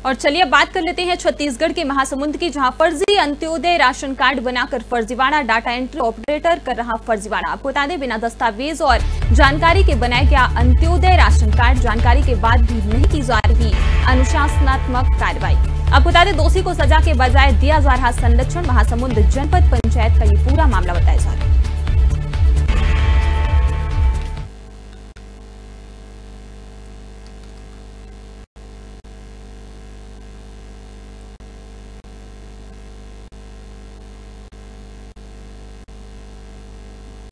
और चलिए बात कर लेते हैं छत्तीसगढ़ के महासमुंद की, जहां फर्जी अंत्योदय राशन कार्ड बनाकर फर्जीवाड़ा डाटा एंट्री ऑपरेटर कर रहा फर्जीवाड़ा। आपको बता दें, बिना दस्तावेज और जानकारी के बनाया गया अंत्योदय राशन कार्ड जानकारी के बाद भी नहीं की जा रही अनुशासनात्मक कार्रवाई। आपको बता दें, दोषी को सजा के बजाय दिया जा रहा संरक्षण। महासमुंद जनपद पंचायत का ये पूरा मामला बताया जा रहा है।